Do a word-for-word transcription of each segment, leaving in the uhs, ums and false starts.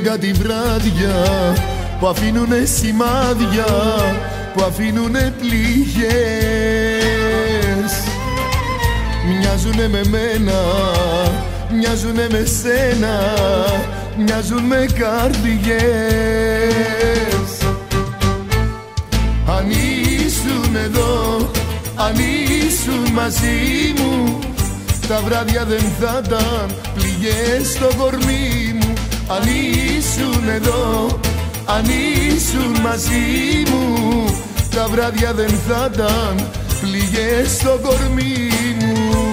κάτι βράδια που αφήνουνε σημάδια, που αφήνουνε πληγές. Μοιάζουνε με μένα, μοιάζουνε με σένα, μοιάζουν με καρδιές. Αν ήσουν εδώ, αν ήσουν μαζί μου, τα βράδια δεν θα ήταν πληγές στο κορμί μου. Αν ήσουν εδώ, αν ήσουν μαζί μου, τα βράδια δεν θα ήταν πληγές στο κορμί μου.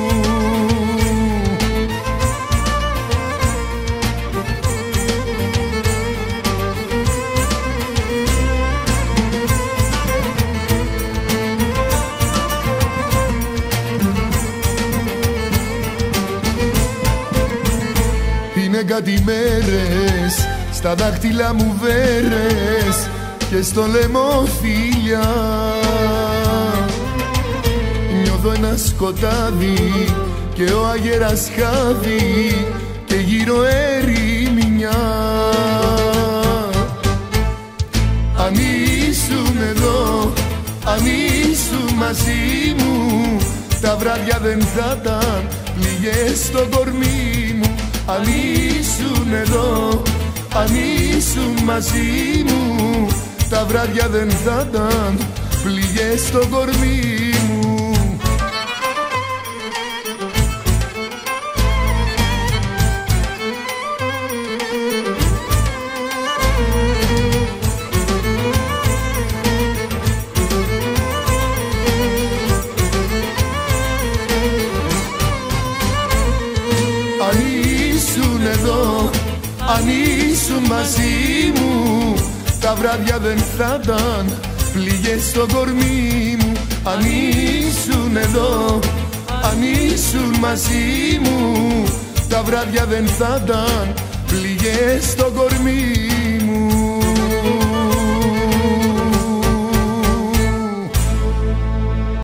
Είναι κάτι μέρες, στα δάχτυλα μου βέρες και στο λαιμό φιλιά. Νιώθω ένα σκοτάδι και ο αγέρας χάδι και γύρω ερημινιά. Αν ήσουν εδώ, αν ήσουν μαζί μου, τα βράδια δεν θα ήταν πληγές στο κορμί μου. Αν ήσουν εδώ, αν ήσουν μαζί μου, τα βράδια δεν θα ήταν πληγές στο κορμί μου. Αν ήσουν εδώ, αν ήσουν μαζί μου, τα βράδια δεν θα ήταν πληγές στο κορμί μου. Αν ήσουν εδώ, αν ήσουν μαζί μου, τα βράδια δεν θα ήταν πληγές στο κορμί μου.